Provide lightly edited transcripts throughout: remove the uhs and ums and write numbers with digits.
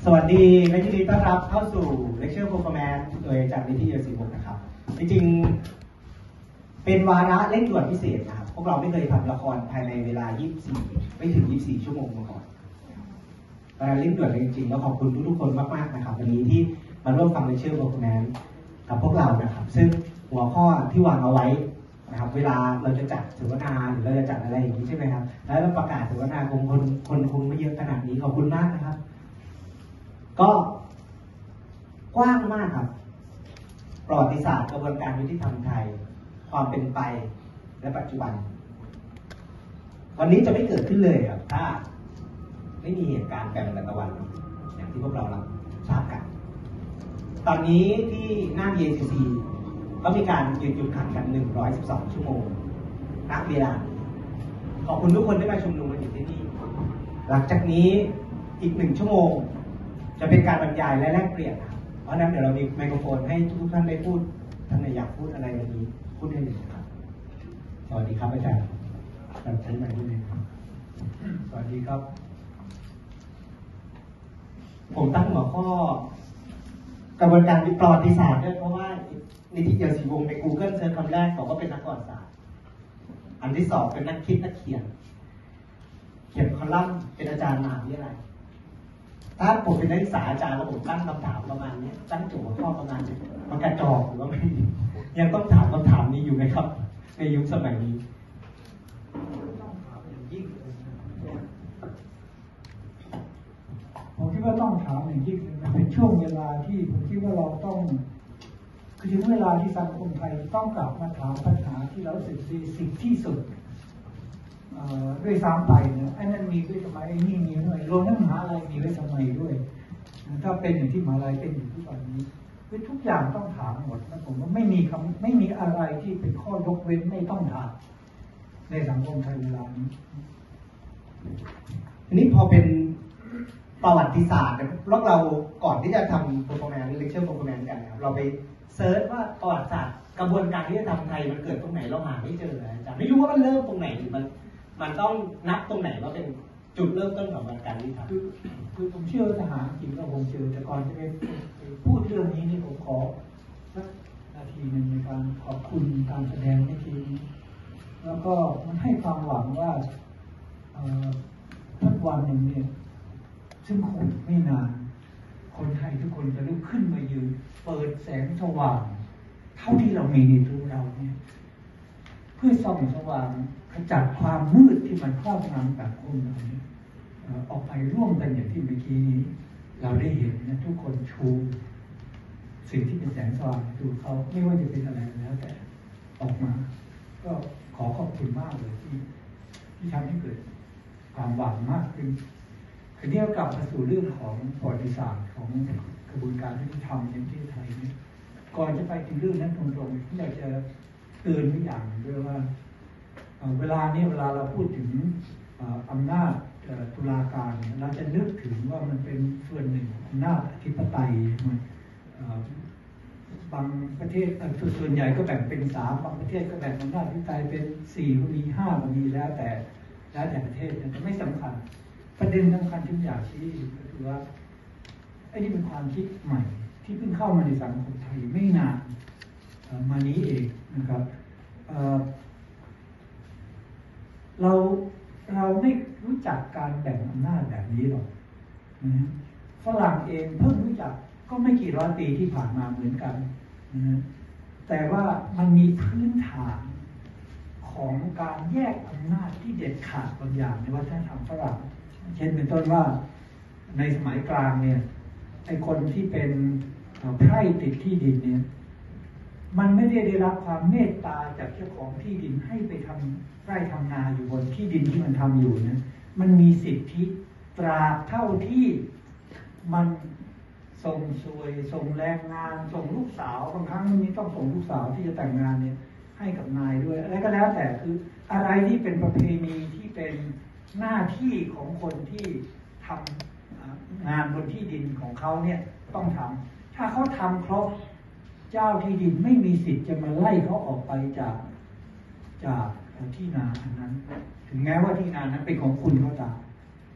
วัสดีและยินดีต้อนรับเข้าสู่ Lecture Performance โดยอาจารย์นิติเยศิวงศ์นะครับจริงๆเป็นวาระเร่งด่วนพิเศษนะครับพวกเราไม่เคยทำละครภายในเวลา24ไม่ถึง24ชั่วโมงมาก่อนเร่งด่วนจริงๆแล้วขอบคุณทุกๆคนมากๆนะครับวันนี้ที่มาร่วมฟัง Lecture Performance กับพวกเรานะครับซึ่งหัวข้อที่วางเอาไว้นะครับเวลาเราจะจัดเสวนาหรือเราจะจัดอะไรอย่างนี้ใช่ไหมครับแล้วเราประกาศเสวนาคนคงไม่เยอะขนาดนี้ขอบคุณมากนะครับก็กว้างมากครับประวัติศาสตร์กระบวนการยุติธรรมไทยความเป็นไปและปัจจุบันวันนี้จะไม่เกิดขึ้นเลยครับถ้าไม่มีเหตุการณ์แบบตะวันอย่างที่พวกเราทราบกันตอนนี้ที่หน้า BACC ก็มีการหยุดขันกัน112ชั่วโมงณเวลาขอบคุณทุกคนที่มาชุมนุมกันอยู่ที่นี่หลังจากนี้อีก1ชั่วโมงจะเป็นการบรรยายและแลกเปลี่ยนครับเพราะฉะนั้นเดี๋ยวเรามีไมโครโฟนให้ทุกท่านได้พูดท่านอยากพูดอะไรวันนี้พูดได้เลยครับสวัสดีครับอาจารย์ใช้ไมค์ด้วยครับสวัสดีครับผมตั้งหัวข้อกระบวนการประวัติศาสตร์ด้วยเพราะว่านิติเยศิวงศ์ใน Google เซิร์ชคำแรกบอกว่าเป็นนักประวัติศาสตร์อันที่สองเป็นนักคิดนักเขียนคอลัมน์เป็นอาจารย์มหาวิทยาลัยถ้าผมเป็นนักศึกษาอาจารย์แล้วผมตั้งคำถามประมาณนี้ตั้งโจทย์ข้อประมาณนี้มันกระจอกหรือว่าไม่ยังต้องถามคำถามนี้อยู่ไหมครับในยุคสมัยนี้ผมคิดว่าต้องถามอย่างยิ่งมันเป็นช่วงเวลาที่ผมคิดว่าเราต้องคือถึงเวลาที่สังคมไทยต้องกลับมาถามปัญหาที่เราสึกสิ่งที่สุดด้วยซ้ำไปเนี่ยไอ้นั่นมีด้วยทำไมไอ้นี่มีด้วยรวมทั้งมหาลัยมีด้วยทำไมด้วยถ้าเป็นอย่างที่มหาลัยเป็นอยู่ทุกวันนี้คือทุกอย่างต้องถามหมดนะผมว่าไม่มีอะไรที่เป็นข้อยกเว้นไม่ต้องถามในสังคมไทยเวลานี้อันนี้พอเป็นประวัติศาสตร์แล้วเราก่อนที่จะทำโปรแกรมหรือเลคเชอร์โปรแกรมกันนะครับเราไปเซิร์ชว่าประวัติศาสตร์กระบวนการที่จะทำไทยมันเกิดตรงไหนเราหาไม่เจออาจารย์ไม่รู้ว่ามันเริ่มตรงไหนหรือมันต้องนับตรงไหนว่าเป็นจุดเริ่มต้นของการที่ทำคือผมเชื่อว่าทหารจริงเราคงเจอแต่ก่อนจะไปพูดเรื่องนี้นี่ผมขอสักนาทีหนึ่งในการขอบคุณการแสดงในทีนี้แล้วก็มันให้ความหวังว่าทุกวันหนึ่งเนี่ยซึ่งคงไม่นานคนไทยทุกคนจะลุกขึ้นมายืนเปิดแสงสว่างเท่าที่เรามีในตัวเราเนี่ยเพื่อส่องสว่างขจัดความมืดที่มันครอบงำแบบคนเราเนี่ยออกไปร่วมกันอย่างที่เมื่อกี้นี้เราได้เห็นนะทุกคนชูสิ่งที่เป็นแสงสว่างดูเขาไม่ว่าจะเป็นอะไรแล้วแต่ออกมาก็ขอบคุณมากเลยที่ทำให้เกิดความหวังมากขึ้นคืนนี้เรากลับมาสู่เรื่องของประวัติศาสตร์ของกระบวนการยุติธรรมในประเทศไทยนี่ก่อนจะไปถึงเรื่องนั้นตรงๆผมอยากจะเตือนไว้อย่างหนึ่งด้วยว่าเวลาเราพูดถึงอำนาจตุลาการเราจะนึกถึงว่ามันเป็นส่วนหนึ่งของอำนาจอธิปไตยบางประเทศส่วนใหญ่ก็แบ่งเป็น3บางประเทศก็แบ่งอำนาจอธิปไตยเป็น4ก็มี5ก็มีแล้วแต่ประเทศแต่ไม่สำคัญประเด็นสำคัญที่อยากชี้ก็คือว่าไอ้นี่เป็นความคิดใหม่ที่เพิ่งเข้ามาในสังคมไทยไม่นานมานี้เองนะครับเราไม่รู้จักการแบ่งอำนาจแบบนี้หรอกนะฝรั่งเองเพิ่งรู้จักก็ไม่กี่ร้อยปีที่ผ่านมาเหมือนกันนะแต่ว่ามันมีพื้นฐานของการแยกอำนาจที่เด็ดขาดบางอย่างในวัฒนธรรมฝรั่งเช่นเป็นต้นว่าในสมัยกลางเนี่ยไอ้คนที่เป็นไพร่ติดที่ดินเนี่ยมันไม่ได้รับความเมตตาจากเจ้าของที่ดินให้ไปทำไร่ทำนาอยู่บนที่ดินที่มันทำอยู่นะมันมีสิทธิตราบเท่าที่มันส่งสวยส่งแรงงานส่งลูกสาวบางครั้งมันมีต้องส่งลูกสาวที่จะแต่งงานเนี่ยให้กับนายด้วยอะไรก็แล้วแต่คืออะไรที่เป็นประเพณีที่เป็นหน้าที่ของคนที่ทำงานบนที่ดินของเขาเนี่ยต้องทำถ้าเขาทำครบเจ้าที่ดินไม่มีสิทธิ์จะมาไล่เขาออกไปจากที่นาอันนั้นถึงแม้ว่าที่นานั้นเป็นของคุณก็ตาม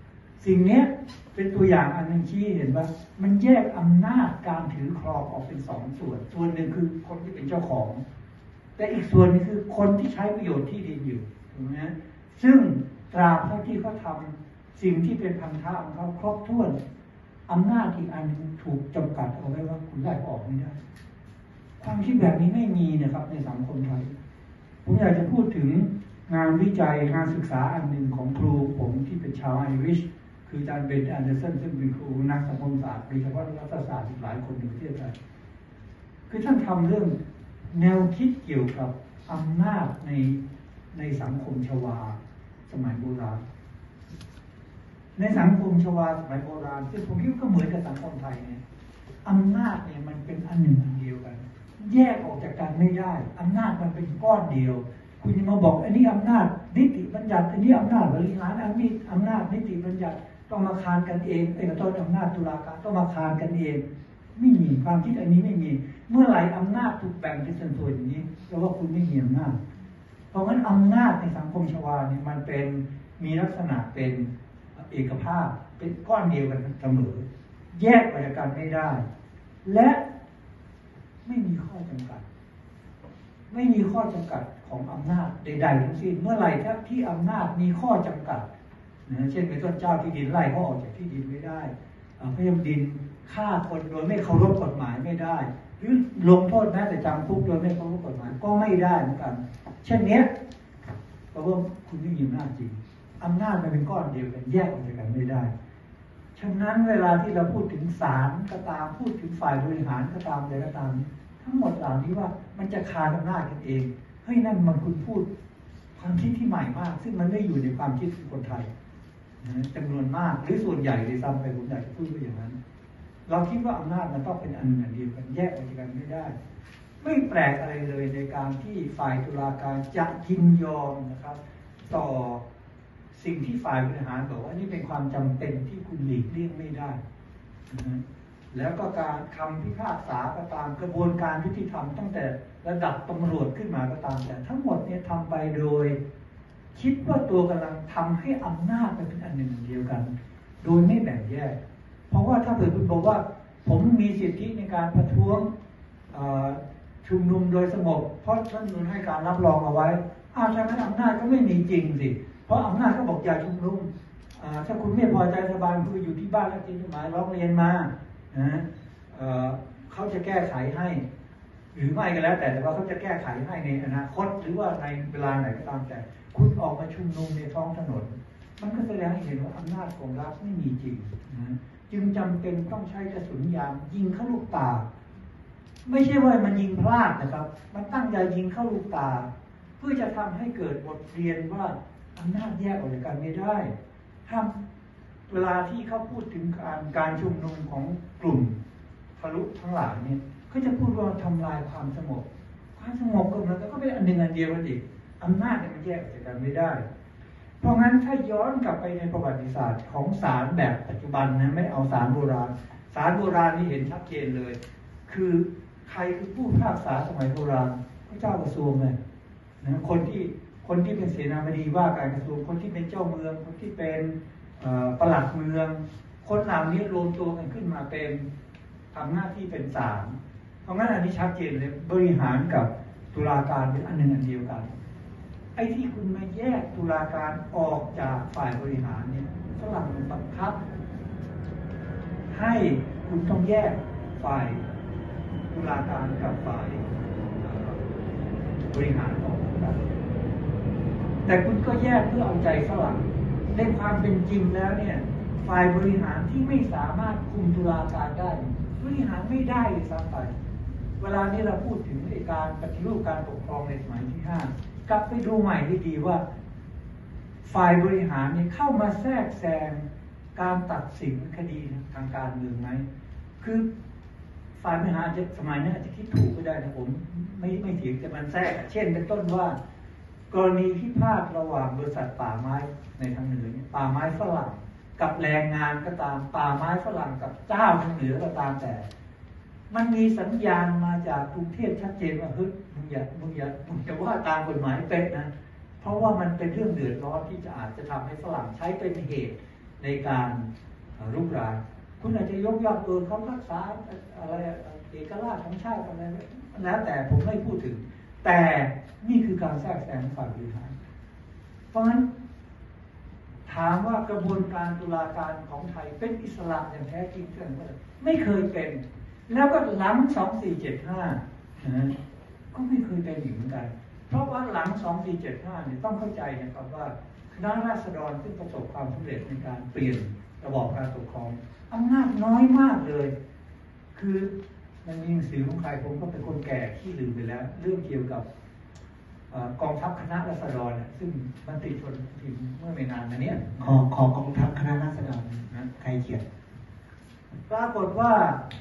สิ่งนี้เป็นตัวอย่างอันหนึ่งที่เห็นว่ามันแยกอำนาจการถือครองออกเป็น2 ส่วนส่วนหนึ่งคือคนที่เป็นเจ้าของแต่อีกส่วนนึงคือคนที่ใช้ประโยชน์ที่ดินอยู่ถูกไหมซึ่งตราบเท่าที่เขาทำสิ่งที่เป็นพันธะของเขาครบถ้วนอำนาจอีกอันนึงถูกจำกัดเอาไว้ว่าคุณได้ออกไม่ได้ความคิดแบบนี้ไม่มีนะครับในสังคมไทยผมอยากจะพูดถึงงานวิจัยงานศึกษาอันหนึ่งของครูผมที่เป็นชาวไอริชคืออาจารย์เบน แอนเดอร์สันซึ่งเป็นครูนักสังคมศาสตร์โดยเฉพาะรัฐศาสตร์อีกหลายคนในประเทศไทยคือท่านทำเรื่องแนวคิดเกี่ยวกับอำนาจในสังคมชวาสมัยโบราณในสังคมชวาสมัยโบราณซึ่งผมคิดก็เหมือนกับสังคมไทยเนี่ยอำนาจเนี่ยมันเป็นอันหนึ่งอันเดียวกันแยกออกจากกันไม่ได้อำนาจมันเป็นก้อนเดียวคุณจะมาบอกอันนี้อำนาจนิติบัญญัติอันนี้อำนาจบริหารอันนี้อำนาจนิติบัญญัติต้องมาคานกันเองต้นอำนาจตุลาการต้องมาคานกันเองไม่มีความคิดอันนี้ไม่มีเมื่อไหร่อำนาจถูกแบ่งเป็นส่วนๆอย่างนี้แปลว่าคุณไม่มีอำนาจเพราะงั้นอำนาจในสังคมชวาเนี่ยมันเป็นมีลักษณะเป็นเอกภาพเป็นก้อนเดียวกันเสมอแยกออกจากกันไม่ได้และไม่มีข้อจำกัดไม่มีข้อจำกัดของอำนาจใดๆทั้งสิ้นเมื่อไหร่ที่อำนาจมีข้อจำกัดนะเช่นเป็นต้นเจ้าที่ดินไล่เขาออกจากที่ดินไม่ได้พยายามดินฆ่าคนโดยไม่เคารพกฎหมายไม่ได้หรือลงโทษแม้แต่จำคุกโดยไม่เคารพกฎหมายก็ไม่ได้เหมือนกันเช่นนี้เพราะว่าคุณไม่มีอำนาจจริงอำนาจมันเป็นก้อนเดียวกันแยกออกจากกันไม่ได้ฉะนั้นเวลาที่เราพูดถึงศาลก็ตามพูดถึงฝ่ายบริหารก็ตามอะไรก็ตามทั้งหมดเหล่านี้ว่ามันจะคานอำนาจกันเองเฮ้ยนั่นมันคุณพูดความคิดที่ใหม่มากซึ่งมันไม่อยู่ในความคิดของคนไทยจำนวนมากหรือส่วนใหญ่เลยซ้ำไปผมอยากจะพูดว่าอย่างนั้นเราคิดว่าอำนาจมันต้องเป็นอันหนึ่งอันเดียวกันแยกออกจากกันไม่ได้ไม่แปลกอะไรเลยในการที่ฝ่ายตุลาการจะยินยอมนะครับต่อสิ่งที่ฝ่ายบริหารบอกว่านี่เป็นความจำเป็นที่คุณหลีกเลี่ยงไม่ได้แล้วก็การคำพิพากษาก็ตามกระบวนการยุติธรรมตั้งแต่ระดับตำรวจขึ้นมาก็ตามแต่ทั้งหมดเนี่ยทำไปโดยคิดว่าตัวกำลังทำให้อำนาจเป็นอันหนึ่งเดียวกันโดยไม่แบ่งแยกเพราะว่าถ้าเกิดคุณบอกว่าผมมีสิทธิในการประท้วงชุมนุมโดยสงบเพราะรัฐธรรมนูญให้การรับรองเอาไว้ฉะนั้นอำนาจก็ไม่มีจริงสิเพราะอำนาจก็บอกอย่าชุมนุมถ้าคุณไม่พอใจรัฐบาลคุณอยู่ที่บ้านแล้วทิ้งจดหมายร้องเรียนมาเขาจะแก้ไขให้หรือไม่ก็แล้วแต่ว่าเขาจะแก้ไขให้ในอนาคตหรือว่าในเวลาไหนก็ตามแต่คุณออกมาชุมนุมในท้องถนนมันก็แสดงให้เห็นว่าอำนาจของรัฐไม่มีจริงจึงจำเป็นต้องใช้กระสุนยางยิงเข้าลูกตาไม่ใช่ว่ามันยิงพลาดนะครับมันตั้งใจยิงเข้าลูกตาเพื่อจะทำให้เกิดบทเรียนว่าอำนาจแยกออกจากกันไม่ได้ถ้าเวลาที่เขาพูดถึงการชุมนุมของกลุ่มทะลุทั้งหลายเนี่ยก็จะพูดว่าทำลายความสงบก็มันก็เป็นอันหนึ่งอันเดียวกันอีกอำนาจมันแยกออกจากกันไม่ได้เพราะงั้นถ้าย้อนกลับไปในประวัติศาสตร์ของศาลแบบปัจจุบันนะไม่เอาศาลโบราณศาลโบราณนี่เห็นชัดเจนเลยคือใครคือผู้พิพากษาสมัยโบราณพระเจ้ากระทรวงเลยนะคนที่เป็นเสนาบดีว่าการกระทรวงคนที่เป็นเจ้าเมืองคนที่เป็นปลัดเมืองคนเหล่านี้รวมตัวกันขึ้นมาเป็นทำหน้าที่เป็นศาลเพราะงั้นอันนี้ชัดเจนเลยบริหารกับตุลาการเป็นอันหนึ่งอันเดียวกันไอ้ที่คุณมาแยกตุลาการออกจากฝ่ายบริหารเนี่ยฝรั่งมันบังคับให้คุณต้องแยกฝ่ายตุลาการกับฝ่ายบริหารออกกันแต่คุณก็แยกเพื่อเอาใจฝรั่งในความเป็นจริงแล้วเนี่ยฝ่ายบริหารที่ไม่สามารถคุมตุลาการได้บริหารไม่ได้เลยซ้ำไปเวลานี้เราพูดถึงการปฏิรูปการปกครองในสมัยที่5กลับไปดูใหม่ให้ดีว่าฝ่ายบริหารเนี่ยเข้ามาแทรกแซงการตัดสินคดีทางการเมืองไหมคือฝ่ายบริหารจะสมัยนี้อาจจะคิดถูกก็ได้นะผมไม่เถียงแต่มันแทรกเช่นเป็นต้นว่ากรณีพิพาทระหว่างบริษัทป่าไม้ในทางเหนือป่าไม้ฝรั่งกับแรงงานก็ตามป่าไม้ฝรั่งกับเจ้าทางเหนือก็ตามแต่มันมีสัญญาณมาจากกรุงเทพชัดเจนว่าเฮ้ยมึงอย่าว่าตามกฎหมายเป็นนะเพราะว่ามันเป็นเรื่องเดือดร้อนที่อาจจะทำให้ฝรั่งใช้เป็นเหตุในการรุกรานคุณอาจจะยกย่องเขารักษาอะไรเอกราชของชาติอะไรแล้วแต่ผมไม่พูดถึงแต่นี่คือการแทรกแซงฝ่ายบริหารเพราะฉะนั้นถามว่ากระบวนการตุลาการของไทยเป็นอิสระอย่างแท้จริงเกินไปไม่เคยเป็นแล้วก็หลัง2475นะก็ไม่เคยเป็นอีกเหมือนกันเพราะว่าหลัง2475เนี่ยต้องเข้าใจนะครับว่าคณะราษฎรซึ่งประสบความสำเร็จในการเปลี่ยนระบอบการปกครองอำนาจน้อยมากเลยคือมันมีหนังสือของใครผมก็เป็นคนแก่ที่ลืมไปแล้วเรื่องเกี่ยวกับกองทัพคณะราษฎรซึ่งมันติดชนพิมพ์เมื่อไม่นานมานี้ขอกองทัพคณะราษฎรนะใครเขียนปรากฏว่า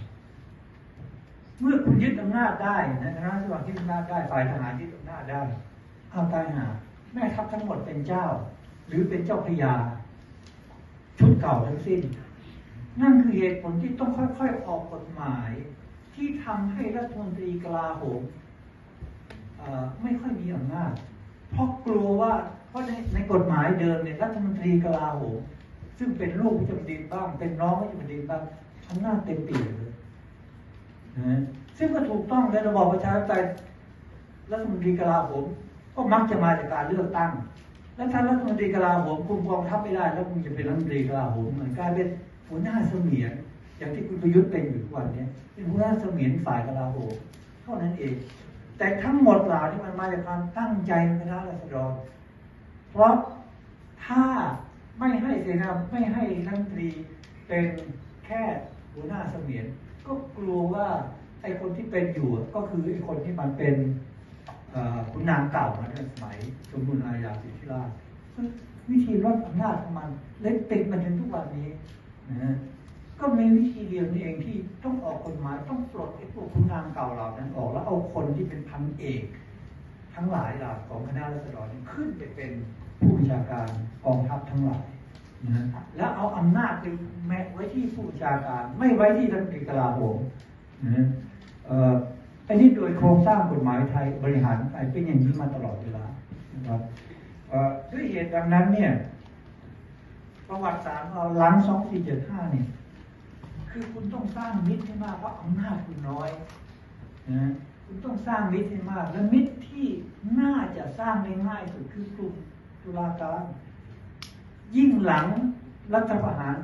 เมื่อคุณยึดอำนาจได้นะคณะราษฎรยึดอำนาจได้ฝ่ายทหารยึดอำนาจได้เอาตายหาแม่ทัพทั้งหมดเป็นเจ้าหรือเป็นเจ้าพระยาชุดเก่าทั้งสิ้นนั่นคือเหตุผลที่ต้องค่อยๆออกกฎหมายที่ทำให้รัฐมนตรีกลาโหมไม่ค่อยมีอำนาจเพราะกลัวว่าเพราะในกฎหมายเดิมเนี่ยรัฐมนตรีกลาโหมซึ่งเป็นลูกพระเจ้าแผ่นดินบ้างเป็นน้องพระเจ้าแผ่นดินบ้างอำนาจเต็มเปี่ยมเลยนะซึ่งก็ถูกต้องในระบอบประชาธิปไตยรัฐมนตรีกลาโหมก็มักจะมาจากการเลือกตั้งแล้วถ้ารัฐมนตรีกลาโหมคุมกองทัพไม่ได้แล้วคุณจะเป็นรัฐมนตรีกลาโหมเหมือนกลายเป็นหัวหน้าเสมียนอย่างที่คุณประยุทธ์เป็นอยู่ทุกวันนี้เป็นหัวหน้าเสมียนฝ่ายกลาโหมเท่านั้นเองแต่ทั้งหมดเหล่านี้มันมาจากความตั้งใจของคณะราษฎรเพราะถ้าไม่ให้เสนาไม่ให้รัฐมนตรีเป็นแค่หัวหน้าเสมียนก็กลัวว่าไอ้คนที่เป็นอยู่ก็คือไอ้คนที่มันเป็นขุนนางเก่ามาในสมัยสมบูรณาญาสิทธิราชวิธีลดอำนาจของมันเล็กติดมาจนทุกวันนี้นะก็มีวิธีเดียวนี่เองที่ต้องออกกฎหมายต้องปลดไอ้พวกขุนนางเก่าเหล่านั้นออกแล้วเอาคนที่เป็นพันเอกทั้งหลายเหล่าของคณะราษฎรขึ้นไปเป็นผู้บัญชาการกองทัพทั้งหลายนะแล้วเอาอำนาจไปแมะไว้ที่ผู้บัญชาการไม่ไว้ที่รัฐมนตรีกลาโหมนะอันนี้โดยโครงสร้างกฎหมายไทยบริหารไทยเป็นอย่างนี้มาตลอดเวลานะครับด้วยเหตุดังนั้นเนี่ยประวัติศาสตร์เราหลัง2475เนี่ยคือคุณต้องสร้างมิตรให้มากเพราะอำนาจคุณน้อยนะคุณต้องสร้างมิตรให้มากและมิตรที่น่าจะสร้างได้ง่ายสุดคือกลุ่มตุลาการยิ่งหลังรัฐประหารปี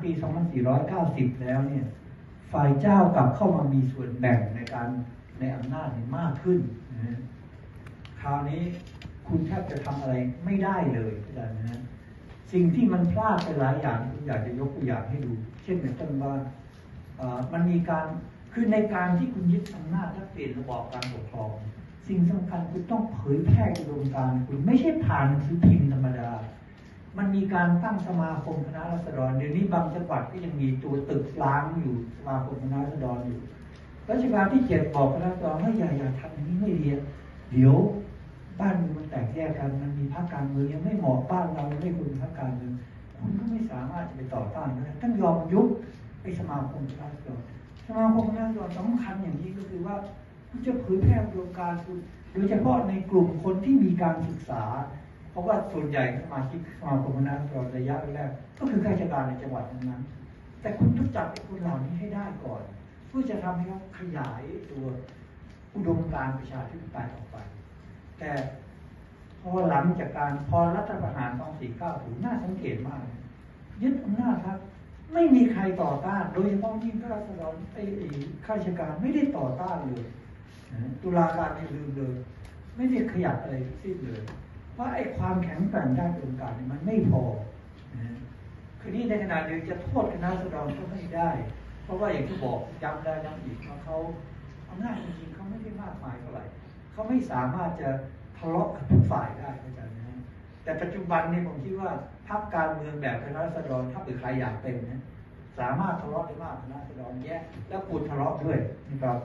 2490 แล้วเนี่ยฝ่ายเจ้ากลับเข้ามามีส่วนแบ่งในอำนาจมากขึ้นนะคราวนี้คุณแทบจะทำอะไรไม่ได้เลยอาจารย์นะสิ่งที่มันพลาดไปหลายอย่างคุณอยากจะยกตัวอย่างให้ดูเช่นในต้นว่ามันมีการคือในการที่คุณยึดอำนาจและเปลี่ยนระบอบการปกครองสิ่งสำคัญคุณต้องเผยแพร่อุดมการณ์คุณไม่ใช่ผ่านหนังสือพิมพ์ธรรมดามันมีการตั้งสมาคมคณะราษฎรเดี๋ยวนี้บางจังหวัดก็ยังมีตัวตึกล้างอยู่สมาคมคณะราษฎรอยู่รัชกาลที่7บอกคณะราษฎรว่าอย่าทำอย่างนี้ไม่ดีเดี๋ยวบ้านมันแตกแยกกันมันมีพรรคการเมืองยังไม่เหมาะบ้านเราไม่คุณพรรคการเมืองคุณก็ไม่สามารถจะไปต่อต้านได้ต้องยอมยุบไอ้สมาคมคณะราษฎรสมาคมคณะราษฎรสำคัญอย่างนี้ก็คือว่าคุณจะเผยแพร่โครงการคุณโดยเฉพาะในกลุ่มคนที่มีการศึกษาเพราะว่าส่วนใหญ่สมาชิกสมาคมคณะราษฎรระยะแรกก็คือข้าราชการในจังหวัดนั้นแต่คุณต้องจับไอ้คนเหล่านี้ให้ได้ก่อนเพื่อจะทำให้เขาขยายตัวอุดมการณ์ประชาธิปไตยออกไปแต่พอหลังจากการพอรัฐประหาร2490น่าสังเกตมากยึดอำนาจครับไม่มีใครต่อต้านโดยเฉพาะยิ่งข้าราษฎรข้าราชการไม่ได้ต่อต้านเลยตุลาการไม่ลืมเลยไม่ได้ขยับอะไรทั้งสิ้นเลยเพราะไอ้ความแข็งแกร่งด้านอุดมการณ์มันไม่พอคือนี่ในขณะเดียวจะโทษคณะราษฎรก็ไม่ได้เพราะว่าอย่างที่บอกย้ำได้ย้ำอีกว่าเขาอำนาจจริงๆเขาไม่ได้มากมายเท่าไหร่เขาไม่สามารถจะทะเลาะกับทุกฝ่ายได้อาจารย์นะแต่ปัจจุบันนี้ผมคิดว่าพรรคการเมืองแบบคณะราษฎรถ้าเกิดใครอยากเป็นนะสามารถทะเลาะได้มากคณะราษฎรแยกแล้วปูดทะเลาะด้วยนะครับ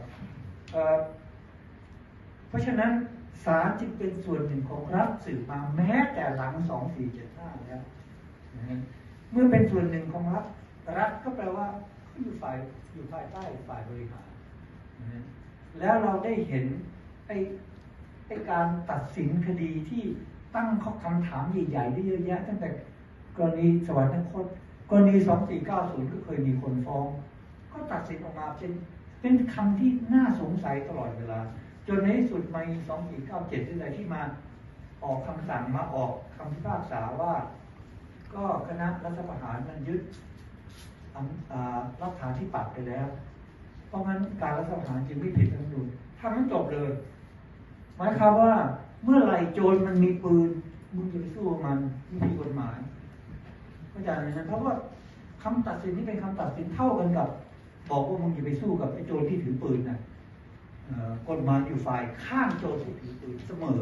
เพราะฉะนั้นศาลจึงเป็นส่วนหนึ่งของรัฐสืบมาแม้แต่หลัง2475แล้วนะเมื่อเป็นส่วนหนึ่งของรัฐก็แปลว่าอยู่ภายใต้ฝ่ายบริหารนะแล้วเราได้เห็นไอ้การตัดสินคดีที่ตั้งข้อคำถามใหญ่ๆได้เยอะแยะตั้งแต่กรณีสวรรคตกรณี2490ก็เคยมีคนฟ้องก็ตัดสินออกมาเป็นคำที่น่าสงสัยตลอดเวลาจนในที่สุดมา2497ที่ไหนที่มาออกคำสั่งมาออกคำพิพากษาว่าก็คณะรัฐประหารมันยึดรัฐาธิปัตย์ไปแล้วเพราะงั้นการรัฐประหารจึงไม่ผิดรัฐธรรมนูญทำให้จบเลยหมายความว่าเมื่อไหร่โจรมันมีปืนมึงจะไปสู้มันไม่มีกฎหมายเข้าใจไหมนะเพราะว่าคำตัดสินนี้เป็นคำตัดสินเท่ากันกับบอกว่ามึงจะไปสู้กับไอ้โจรที่ถือปืนนะกฎหมายอยู่ฝ่ายข้างโจรที่ถือปืนเสมอ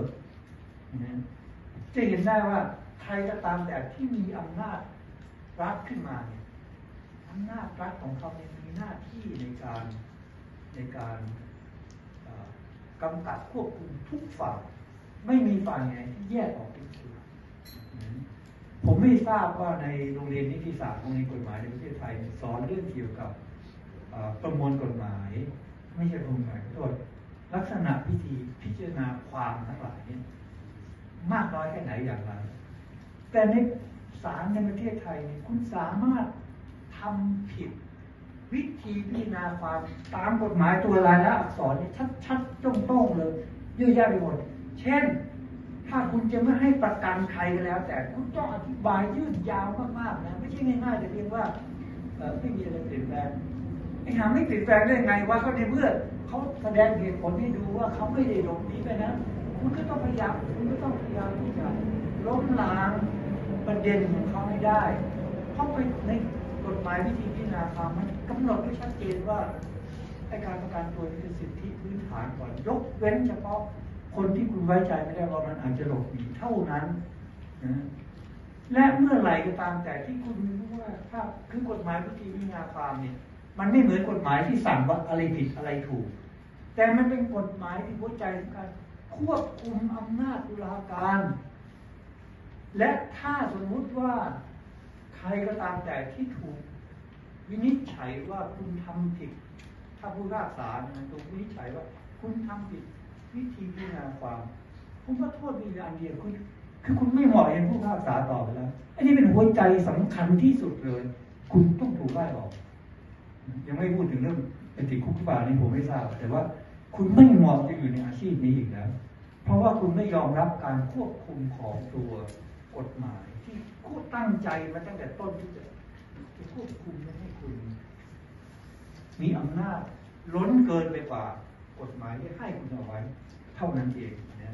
จะเห็นได้ว่าใครก็ตามแต่ที่มีอำนาจรัฐขึ้นมาเนี่ยอำนาจรัฐของเขาเนี่ยมีหน้าที่ในการกำกับควบคุมทุกฝ่ายไม่มีฝ่ายไหนที่แยกออกเป็นส่วนผมไม่ทราบว่าในโรงเรียนนิติศาสตร์โรงเรียนกฎหมายในประเทศไทยสอนเรื่องเกี่ยวกับประมวลกฎหมายไม่ใช่ประมวลกฎหมายโทษลักษณะพิธีพิจารณาความทั้งหลายเนี่ยมากน้อยแค่ไหนอย่างไรแต่ในศาลในประเทศไทยเนี่ยคุณสามารถทำผิดวิธีพิจารณาความตามกฎหมายตัวลายลักษณ์อักษรนี่ชัดๆตรงๆเลยเยอะแยะไปหมดเช่นถ้าคุณจะไม่ให้ประกันใครก็แล้วแต่คุณต้องอธิบายยืดยาวมากๆนะไม่ใช่ง่ายๆแต่เพียงว่าไม่มีอะไรเปลี่ยนแปลงไอ้หาไม่เปลี่ยนแปลงได้ไงว่าเขาในเมื่อเขาแสดงเหตุผลให้ดูว่าเขาไม่ได้หลบหนีไปนะคุณก็ต้องพยายามที่จะล้มล้างประเด็นของเขาให้ได้เพราะในกฎหมายวิธีพิจารณาความมันกำหนดไว้ชัดเจนว่าการประกันตัวนี่คือสิทธิพื้นฐานก่อนยกเว้นเฉพาะคนที่คุณไว้ใจไม่ได้ว่ามันอาจจะหลบหนีเท่านั้นนะและเมื่อไหร่ก็ตามแต่ที่คุณรู้ว่าถ้าคือกฎหมายวิธีพิจารณาความเนี่ยมันไม่เหมือนกฎหมายที่สั่งว่าอะไรผิดอะไรถูกแต่มันเป็นกฎหมายที่หัวใจของการควบคุมอำนาจตุลาการและถ้าสมมุติว่าใครก็ตามแต่ที่ถูกวินิจฉัยว่าคุณทำผิดถ้าผู้พิพากษาถูกวินิจฉัยว่าคุณทำผิดวิธีพิจารณาความผมว่าโทษมีอันเดียวคือคุณไม่เหมาะเป็นผู้พิพากษาต่อไปแล้วอันนี้เป็นหัวใจสำคัญที่สุดเลยคุณต้องถูกไล่ออกยังไม่พูดถึงเรื่องเป็นติดคุกหรือเปล่านี่ผมไม่ทราบแต่ว่าคุณไม่เหมาะจะอยู่ในอาชีพนี้อีกแล้วเพราะว่าคุณไม่ยอมรับการควบคุมของตัวกฎหมายที่คุณตั้งใจมาตั้งแต่ต้นที่จะควบคุมไม่ให้คุณมีอำนาจล้นเกินไปกว่ากฎหมายที่ให้คุณเอาไว้เท่านั้นเองนะ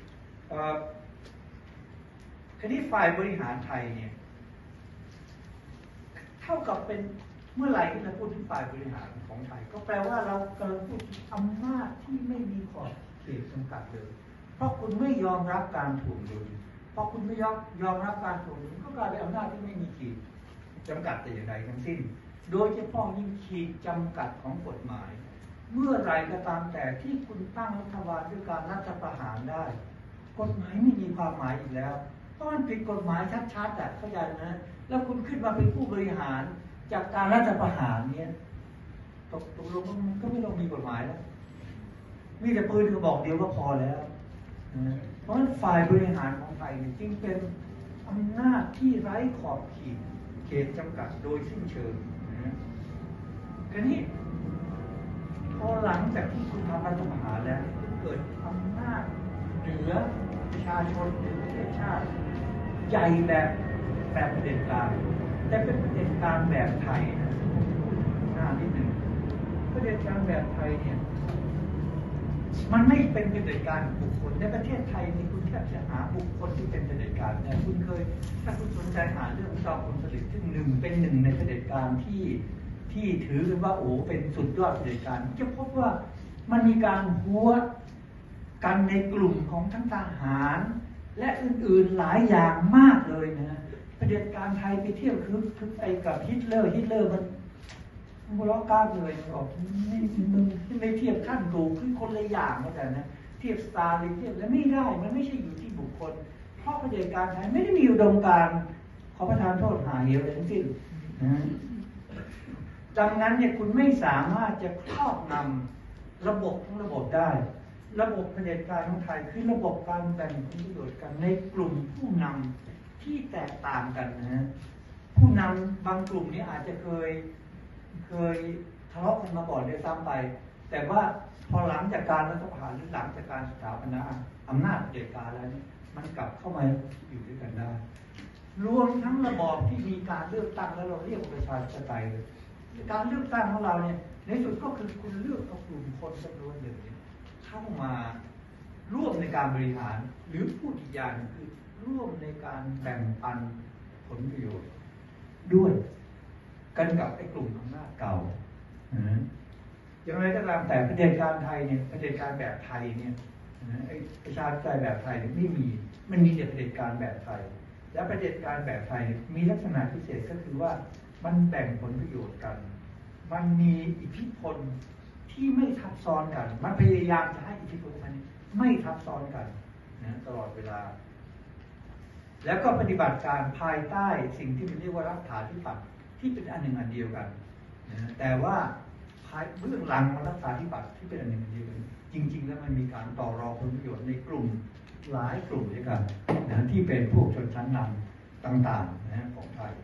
คดีฝ่ายบริหารไทยเนี่ยเท่ากับเป็นเมื่อไหร่ที่เราพูดถึงฝ่ายบริหารของไทยก็แปลว่าเรากำลังพูดถึงอำนาจที่ไม่มีขอบเขตจำกัดเลยเพราะคุณไม่ยอมรับการถ่วงดุลพอคุณไม่ยอมรับการถ่วงดุลก็กลายเป็นอำนาจที่ไม่มีขีดจำกัดแต่อย่างใดทั้งสิ้นโดยเฉพาะยิ่งขีดจำกัดของกฎหมายเมื่อไรก็ตามแต่ที่คุณตั้งรัฐบาลด้วยการรัฐประหารได้กฎหมายไม่มีความหมายอีกแล้วเพราะมันผิดกฎหมายชัดๆเข้าใจนะแล้วคุณขึ้นมาเป็นผู้บริหารจากการรัฐประหารเนี่ยตกลงมันก็ไม่ต้องมีกฎหมายแล้วมีแต่ปืนกระบอกเดียวก็พอแล้วเพราะฉะนั้นฝ่ายบริหารของไทยจึงเป็นอำนาจที่ไร้ขอบเขตจำกัดโดยสิ้นเชิงทีนี้พอหลังจากที่คุณทำรัฐประหารแล้วคุณเกิดอำนาจเหนือประชาชนในประเทศชาติใหญ่แบบเผด็จการแต่เป็นเผด็จการแบบไทยนะหน้านิดหนึ่งเผด็จการแบบไทยเนี่ยมันไม่เป็นเผด็จการบุคคลในประเทศไทยนี่คุณแทบจะหาบุคคลที่เป็นเผด็จการเนี่ยคุณเคยถ้าคุณสนใจหาเรื่องจอมพลสฤษดิ์ซึ่งเป็นหนึ่งในเผด็จการที่ถือกันว่าโอ้เป็นสุดยอดเผด็จการจะพบว่ามันมีการหัวกันในกลุ่มของทั้งทหารและอื่นๆหลายอย่างมากเลยนะเผด็จการไทยไปเทียบคือไอ้กับฮิตเลอร์มันล้อก้าวเลยบอกไม่เทียบขั้นกูคือคนละอย่างเหมือนกันนะเทียบสตาร์ลินเทียบแล้วไม่ได้มันไม่ใช่อยู่ที่บุคคลเพราะเผด็จการไทยไม่ได้มีอุดมการณ์ขอประทานโทษหาเหวอะไรทั้งสิ้นดังนั้นเนี่ยคุณไม่สามารถจะครอบงำระบบทั้งระบบได้ระบบเผด็จการของไทยคือระบบการแบ่งผลประโยชน์กันในกลุ่มผู้นำที่แตกต่างกันนะผู้นำบางกลุ่มนี้อาจจะเคยทะเลาะกันมาก่อนด้วยซ้ำไปแต่ว่าพอหลังจากการรัฐประหารหรือหลังจากการสถาปนาอำนาจเผด็จการแล้วเนี่ยมันกลับเข้ามาอยู่ด้วยกันได้รวมทั้งระบอบที่มีการเลือกตั้งแล้วเราเรียกว่าประชาธิปไตยเลยการเลือกตั้งของเราเนี่ยในสุดก็คือคุณเลือกเอากลุ่มคนจำนวนหนึ่งเข้ามาร่วมในการบริหารหรือพูดอีกอย่างคือร่วมในการแบ่งปันผลประโยชน์ด้วยกันกับไอ้กลุ่มอำนาจเก่าอย่างไรก็ตามแต่เผด็จการไทยเนี่ยเผด็จการแบบไทยเนี่ยไอ้ประชาธิปไตยแบบไทยเนี่ยไม่มีมันมีแต่เผด็จการแบบไทยและเผด็จการแบบไทยมีลักษณะพิเศษก็คือว่ามันแบ่งผลประโยชน์กันมันมีอิทธิพลที่ไม่ทับซ้อนกันมันพยายามจะให้อิทธิพลมันไม่ทับซ้อนกันตลอดเวลาแล้วก็ปฏิบัติการภายใต้สิ่งที่มันเรียกว่ารัฐาธิปัตย์ที่เป็นอันหนึ่งอันเดียวกันแต่ว่าเบื้องหลังมันรัฐาธิปัตย์ที่เป็นอันหนึ่งอันเดียวกันจริงๆแล้วมันมีการต่อรองผลประโยชน์ในกลุ่มหลายกลุ่มด้วยกันที่เป็นพวกชนชั้นนำต่างๆของไทย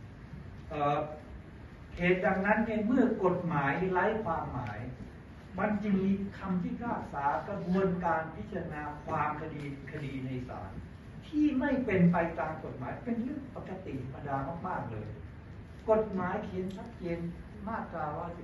เหตุดังนั้นเนี่ยเมื่อกฎหมายไร้ความหมายมันจึงมีคำพิพากษากระบวนการพิจารณาความคดีในศาลที่ไม่เป็นไปตามกฎหมายเป็นเรื่องปกติธรรมดามากๆเลยกฎหมายเขียนชัดเจนมาตรา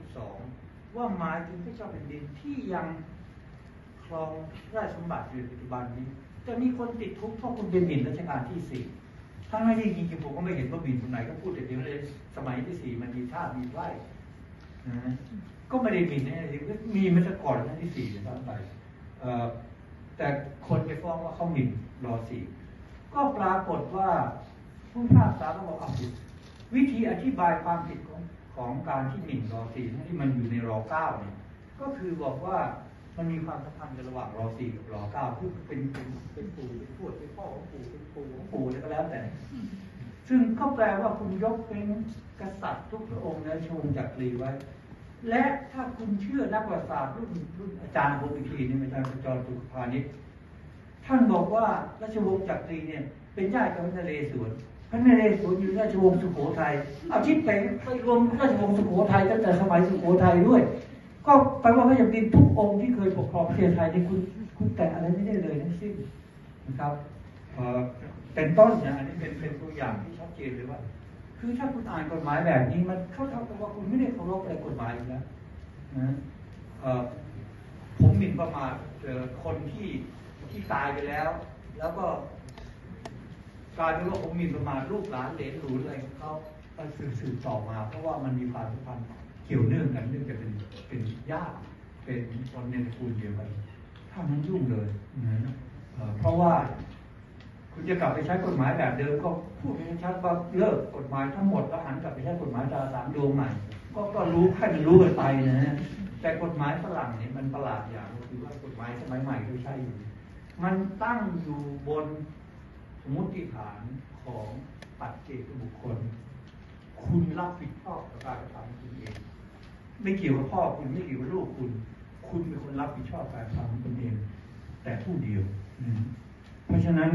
112ว่าหมายถึงพระเจ้าแผ่นดินที่ยังครองราชสมบัติอยู่ปัจจุบันนี้จะมีคนติดคุกเพราะคุณเป็นหมิ่นรัชกาลที่4ทั้งที่จริงๆผมก็ไม่เห็นว่าหมิ่นตรงไหนก็พูดแต่เดียวเลยสมัยที่4มันมีท่ามีไร่ก็ไม่ได้หมิ่นนะมีมาตั้งก่อนที่4ซ้ำไปแต่คนไปฟ้องว่าเขาหมิ่นร.4ก็ปรากฏว่าผู้พิพากษาก็บอกเอาผิดวิธีอธิบายความผิดของการที่หมิ่นร.4ที่มันอยู่ในร.9เนี่ยก็คือบอกว่ามันมีความสัมพันธ์กันระหว่างร.4กับร.9ที่เป็นปู่เป็นทวดเป็นพ่อของปู่เป็นปู่ของปู่อะไรก็แล้วแต่ซึ่งก็แปลว่าคุณยกเป็นกษัตริย์ทุกพระองค์และชงจักรีไว้และถ้าคุณเชื่อนักประวัติศาสตร์รุ่นอาจารย์ผมอีกทีนึงอาจารย์ประจรสุขพานิชท่านบอกว่าราชวงศ์จักรีเนี่ยเป็นญาติกับพระนเรศวรพระนเรศวรอยู่ราชวงศ์สุโขทัยเอาทิศไปรวมราชวงศ์สุโขทัยตั้งแต่สมัยสุโขทัยด้วยก็แปลว่าพระเจ้าแผ่นดินทุกองค์ที่เคยปกครองประเทศไทยนี่คุณแต่อะไรไม่ได้เลยทั้งสิ้นนะครับเป็นต้นนะอันนี้เป็นตัวอย่างที่ชัดเจนเลยว่าคือถ้าคุณอ่านกฎหมายแบบนี้มันเข้าเท่ากับว่าคุณไม่ได้เคารพอะไรกฎหมายอยู่แล้วนะผมหมิ่นประมาทคนที่ตายไปแล้วก็กลายเป็นว่าผมหมิ่นประมาทลูกหลานเหลนหลูอะไรเขาสืบต่อมาเพราะว่ามันมีความสัมพันธ์เกี่ยวเนื่องกันเนื่องจากเป็นญาติเป็นคนในตระกูลเดียวกันถ้านั้นยุ่งเลยนะเพราะว่าคุณจะกลับไปใช้กฎหมายแบบเดิมก็พูดให้ชัดว่าเลิกกฎหมายทั้งหมดแล้วหันกลับไปใช้กฎหมายตราสามดวงใหม่ก็รู้ให้มันรู้กันไปนะแต่กฎหมายฝรั่งเนี่ยมันประหลาดอย่างคือว่ากฎหมายสมัยใหม่ที่ใช้อยู่มันตั้งอยู่บนสมมติฐานของปัจเจกบุคคลคุณรับผิดชอบกับการกระทำของคุณเองไม่เกี่ยวกับพ่อคุณไม่เกี่ยวกับลูกคุณเป็นคนรับผิดชอบการกระทำของคุณเองแต่ผู้เดียวเพราะฉะนั้น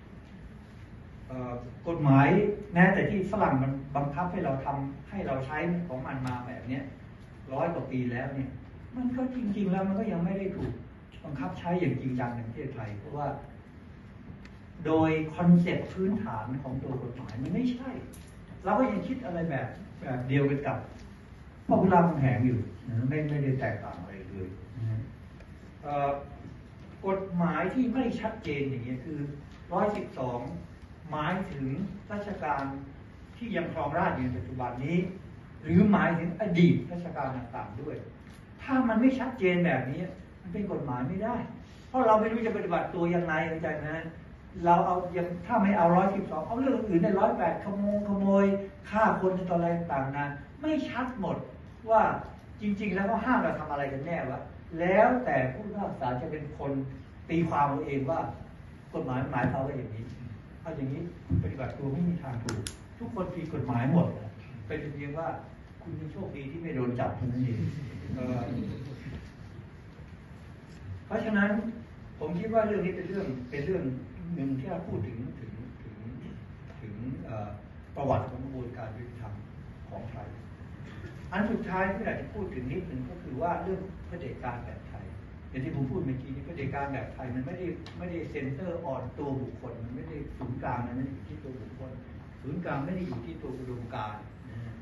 กฎหมายแม้แต่ที่ฝรั่งมันบังคับให้เราทำให้เราใช้ของมันมาแบบนี้100 กว่าปีแล้วเนี่ยมันก็จริงๆแล้วมันก็ยังไม่ได้ถูกบังคับใช้อย่างจริงจังในประเทศไทยเพราะว่าโดยคอนเซ็ปต์พื้นฐานของตัวกฎหมายมันไม่ใช่เราก็ยังคิดอะไรแบบเดียวกันกับพ่อคุณรามคำแหงอยู่ไม่ได้แตกต่างอะไรเลยกฎหมายที่ไม่ชัดเจนอย่างนี้คือ112หมายถึงราชการที่ยังครองราชย์อยู่ในปัจจุบันนี้หรือหมายถึงอดีตราชการต่างๆด้วยถ้ามันไม่ชัดเจนแบบนี้มันเป็นกฎหมายไม่ได้เพราะเราไม่รู้จะปฏิบัติตัวยังไงเข้าใจไหมเราเอายังถ้าไม่เอา112เอาเรื่องอื่นใน108ขโมยฆ่าคนในตอนอะไรต่างๆนะไม่ชัดหมดว่าจริงๆแล้วก็ห้ามเราทำอะไรกันแน่วะแล้วแต่ผู้พิพากษาจะเป็นคนตีความเอาเองว่ากฎหมายหมายเขาว่าอย่างนี้เอาอย่างนี้ปฏิบัติตัวไม่มีทางถูกทุกคนผิดกฎหมายหมดเป็นเพียงว่าคุณมีโชคดีที่ไม่โดนจับเท่านั้นเองเพราะฉะนั้นผมคิดว่าเรื่องนี้เป็นเรื่องหนึ่งที่เราพูดถึงประวัติของกระบวนวนการยุติธรรมของไทยอันสุดท้ายที่อยากจะพูดถึงนิดหนึ่งก็คือว่าเรื่องเผด็จการแบบไทยอย่างที่ผมพูดเมื่อกี้นี้เผด็จการแบบไทยมันไม่ได้เซ็นเตอร์ออนตัวบุคคลมันไม่ได้ศูนย์กลางมันไม่ได้อยู่ที่ตัวบุคคลศูนย์กลางไม่ได้อยู่ที่ตัวอุดมการณ์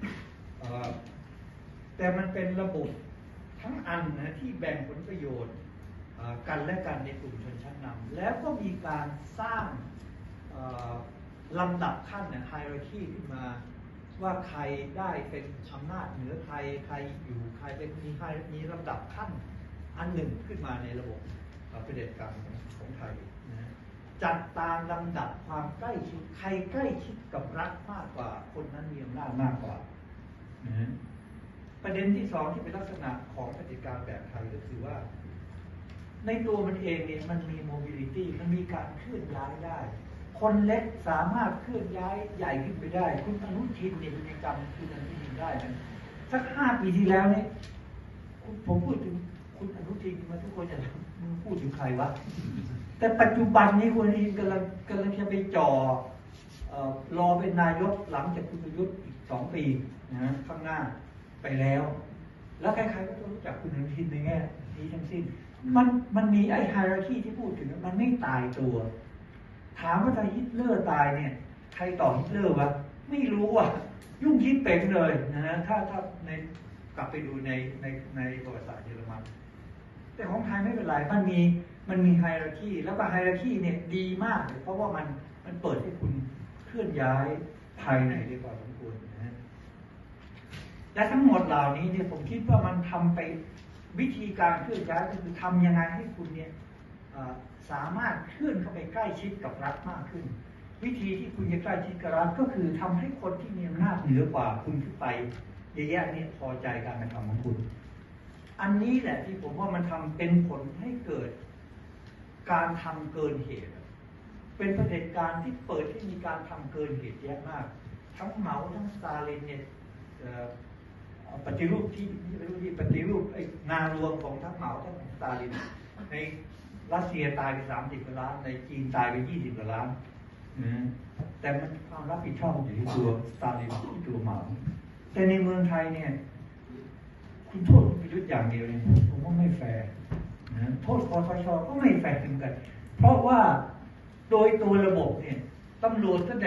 แต่มันเป็นระบบทั้งอันนะที่แบ่งผลประโยชน์กันและกันในกลุ่มชนชั้นนำแล้วก็มีการสร้างลำดับขั้นเนี่ยไฮรัคีขึ้นมาว่าใครได้เป็นอำนาจเหนือใครอยู่ใครเป็นมีลำดับขั้นอันหนึ่งขึ้นมาในระบบเผด็จการของไทยนะจัดตามลำดับความใกล้ชิดใครใกล้ชิดกับรัฐมากกว่าคนนั้นมีอำนาจมากกว่านะประเด็นที่สองที่เป็นลักษณะของเผด็จการแบบไทยก็คือว่าในตัวมันเองเนี่ยมันมีโมบิลิตี้มันมีการเคลื่อนย้ายได้คนเล็กสามารถเคลื่อนย้ายใหญ่ขึ้นไปได้คุณอนุทินเนี่ยพฤติกรรมคุณอนุทินได้นะสัก5 ปีที่แล้วเนี่ยผมพูดถึงคุณอนุทินมาทุกคนจะพูดถึงใครวะแต่ปัจจุบันนี้คุณอนุทินกำลังจะไปจ่อรอเป็นนายกหลังจากคุณประยุทธ์อีก2 ปีนะข้างหน้าไปแล้วแล้วใครๆก็ต้องรู้จักคุณอนุทินในแง่นี้ทั้งสิ้นมันมีไอ้ไฮรัคีที่พูดถึงมันไม่ตายตัวถามว่าถ้าฮิตเลอร์ตายเนี่ยใครต่อฮิตเลอร์วะไม่รู้อ่ะยุ่งคิดเป็นเลยนะฮะถ้าในกลับไปดูในประวัติศาสตร์เยอรมันแต่ของไทยไม่เป็นไรมันมีไฮรัคีแล้วก็ไฮรัคีเนี่ยดีมากเลยเพราะว่ามันเปิดให้คุณเคลื่อนย้ายภายในได้พอสมควรนะฮะและทั้งหมดเหล่านี้เนี่ยผมคิดว่ามันทำไปวิธีการเคลื่อนย้ายก็คือทำยังไงให้คุณเนี่ยสามารถเคลื่อนเข้าไปใกล้ชิดกับรัฐมากขึ้นวิธีที่คุณจะใกล้ชิดกับรัฐก็คือทำให้คนที่มีอำนาจเหนือกว่าคุณขึ้นไปเยอะแยะเนี่ยพอใจการกระทำของคุณอันนี้แหละที่ผมว่ามันทำเป็นผลให้เกิดการทำเกินเหตุเป็นเผด็จการที่เปิดให้มีการทำเกินเหตุเยอะมากทั้งเหมาทั้งสตาลินเนี่ยปฏิรูปที่ปฏิรูปไอ้นารวมของทั้งเหมาทั้งสตาลินในรัสเซียตายไป30 กว่าล้านในจีนตายไป20 กว่าล้านแต่มันความรับผิดชอบอยู่ที่ตัวสตาลินที่ตัวเหมาแต่ในเมืองไทยเนี่ยคุณโทษประยุทธ์อย่างเดียวเนี่ยผมว่าไม่แฟร์โทษคสช.ก็ไม่แฟร์เหมือนกันเพราะว่าโดยตัวระบบเนี่ยตำรวจตั้ง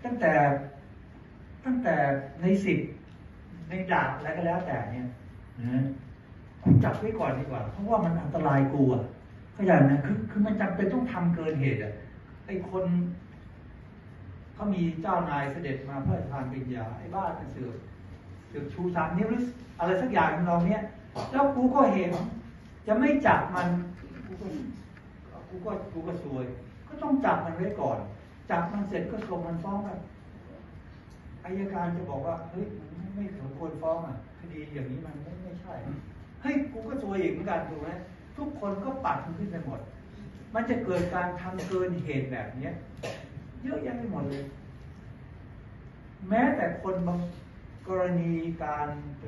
แต่ใน10ในดาบอะไรก็แล้วแต่เนี่ยคุณจับไว้ก่อนดีกว่าเพราะว่ามันอันตรายกลัวเข้าใจนะคือมันจำเป็นต้องทำเกินเหตุอ่ะไอ้คนเขามีเจ้านายเสด็จมาพระราชทานปริญญาไอ้บ้าเป็นเสือกชู3 นิ้วหรืออะไรสักอย่างของเราเนี่ยแล้วกูก็เห็นจะไม่จับมันกูก็ซวยก็ต้องจับมันไว้ก่อนจับมันเสร็จก็ส่งมันฟ้องกันอัยการจะบอกว่าเฮ้ยไม่สมควรฟ้องอ่ะคดีอย่างนี้มันไม่ใช่เฮ้ยกูก็ซวยอีกเหมือนกันถูกไหมทุกคนก็ปัดมันขึ้นไปหมดมันจะเกิดการทำเกินเหตุแบบนี้เยอะแยะไปหมดเลยแม้แต่คนบางกรณีการ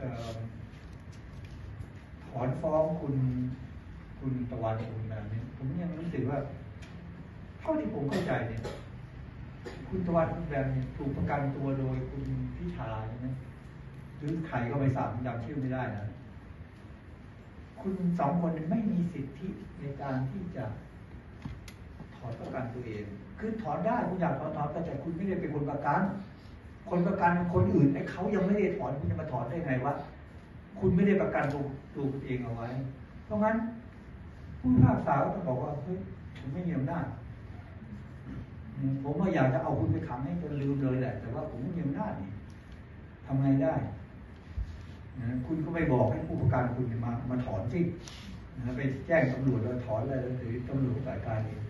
ถอนฟ้องคุณตะวันคุณแบบนี้ผมยังรู้สึกว่าเท่าที่ผมเข้าใจเนี่ยคุณตะวันคุณแบบนี้ถูกประกันตัวโดยคุณพิธาใช่ไหมหรือใครก็ไปสามจำชื่อไม่ได้นะคุณ2 คนไม่มีสิทธิในการที่จะถอนประกันตัวเองคือถอนได้คุณอยากถอนแต่คุณไม่ได้เป็นคนประกันคนประกันคนอื่นไอ้เขายังไม่ได้ถอนคุณจะมาถอนได้ไงวะคุณไม่ได้ประกันตัวคุณเองเอาไว้เพราะงั้นผู้พิพากษาก็ต้องบอกว่าเฮ้ยผมไม่มีอำนาจผมว่าอยากจะเอาคุณไปขังให้จนลืมเลยแหละแต่ว่าผมไม่มีอำนาจนี่ทำไงได้คุณก็ไปบอกให้ผู้ประกันคุณมาถอนสิไปแจ้งตำรวจแล้วถอนอะไรแล้วถือตำรวจจัดการเอง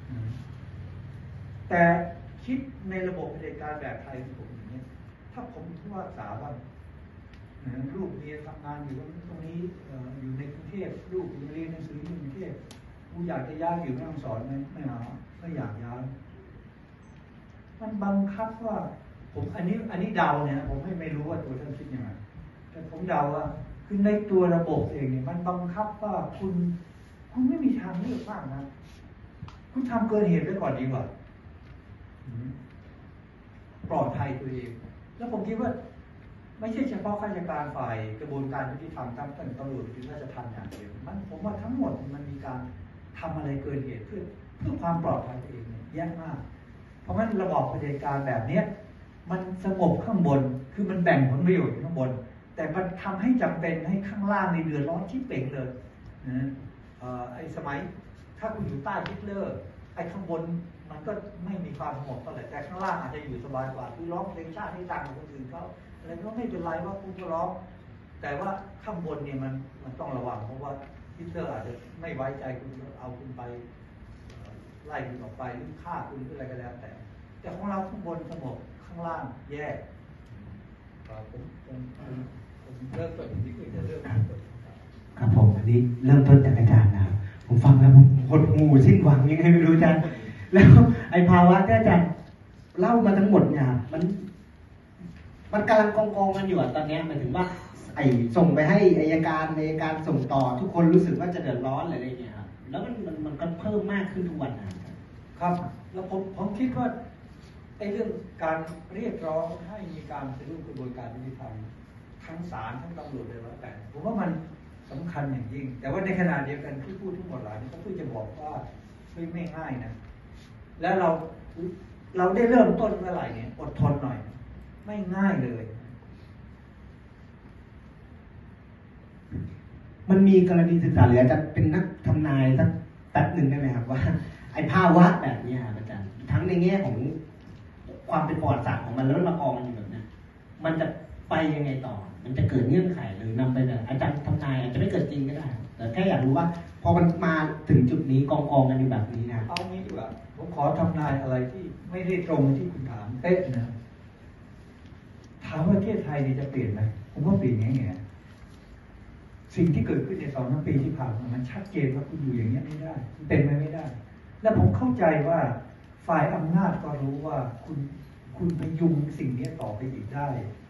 แต่คิดในระบบเผด็จการแบบไทยของผมอย่างนี้ถ้าผมผู้ว่าสาว่าลูกเรียนทำงานอยู่ตรงนี้อยู่ในกรุงเทพลูกเรียนหนังสืออยู่กรุงเทพกูอยากจะย้ายอยู่ไม่ต้องสอนไม่เอาไม่อยากย้ายมันบังคับว่าผมอันนี้เดาเนี่ยผมไม่รู้ว่าตัวท่านคิดยังไงแต่ผมเดาว่าคือในตัวระบบเองเนี่ยมันบังคับว่าคุณไม่มีทางเลือกมากนะคุณทำเกินเหตุไว้ก่อนดีกว่าปลอดภัยตัวเองแล้วผมคิดว่าไม่ใช่เฉพาะข้าราชการฝ่ายกระบวนการยุติธรรมทั้งตำรวจหรือราชทัณฑ์อย่างเดียวผมว่าทั้งหมดมันมีการทำอะไรเกินเหตุเพื่อความปลอดภัยตัวเองเนี่ยแย่มากเพราะงั้นระบอบเผด็จการแบบเนี้ยมันสงบข้างบนคือมันแบ่งผลประโยชน์ข้างบนแต่มันทำให้จำเป็นให้ข้างล่างในเดือดร้อนชิบเป่งเลยนะไอ้สมัยถ้าคุณอยู่ใต้ฮิตเลอร์ไอ้ข้างบนมันก็ไม่มีความสงบเท่าไหร่แต่ข้างล่างอาจจะอยู่สบายกว่าคือร้องเพลงชาติให้ดังกว่าคนอื่นเขาอะไรก็ไม่เป็นไรว่าคุณจะร้องแต่ว่าข้างบนเนี่ยมันต้องระวังเพราะว่าฮิตเลอร์อาจจะไม่ไว้ใจคุณเอาคุณไปไล่คุณออกไปหรือฆ่าคุณหรืออะไรก็แล้วแต่ของเราข้างบนสงบข้างล่างแย่ผมเริ่มต้นที่คุณจะเริ่มต้นครับผมอันนี้เริ่มต้นจากอาจารย์นะครับผมฟังแล้วผมหดหู่สิ้นหวังยังไงไม่รู้อาจารย์แล้วไอ้ภาวะที่อาจารย์เล่ามาทั้งหมดเนี่ยมันกำลังกองกันอยู่ตอนนี้หมายถึงว่าไอ้ส่งไปให้อัยการส่งต่อทุกคนรู้สึกว่าจะเดือดร้อนอะไรอย่างเงี้ยครับแล้วมันก็เพิ่มมากขึ้นทุกวันครับแล้วผมคิดว่าไอ้เรื่องการเรียกร้องให้มีการปฏิรูปกระบวนการยุติธรรมทั้งศาลทั้งตำรวจเลยแล้วแต่ผมว่ามันสำคัญอย่างยิ่งแต่ว่าในขณะเดียวกันที่พูดทั้งหมดหลายนี้ก็เพื่อจะบอกว่าไม่ง่ายนะแล้วเราได้เริ่มต้นเมื่อไหร่เนี่ยอดทนหน่อยไม่ง่ายเลยมันมีกรณีศึกษาหรืออาจารย์เป็นนักทำนายสักแป๊บหนึ่งได้ไหมครับว่าไอ้ภาวะแบบนี้ครับอาจารย์ทั้งในแง่ของความเป็นประวัติศาสตร์ของมันแล้วมากองกันอยู่แบบนี้มันจะไปยังไงต่อมันจะเกิดเงื่อนไขหรือนำไปแบบอาจารย์ทำนายอาจจะไม่เกิดจริงก็ได้แต่แค่อยากรู้ว่าพอมันมาถึงจุดนี้กองกันอยู่แบบนี้นะเอางี้ดีกว่าผมขอทำนายอะไรที่ไม่ได้ตรงที่คุณถามเป๊ะนะถามว่าประเทศไทยจะเปลี่ยนไหมผมว่าเปลี่ยนแง่สิ่งที่เกิดขึ้นใน2-3 ปีที่ผ่านมามันชัดเจนว่าคุณอยู่อย่างนี้ไม่ได้เป็นไม่ได้และผมเข้าใจว่าฝ่ายอำนาจก็รู้ว่าคุณพยุงสิ่งนี้ต่อไปอีกได้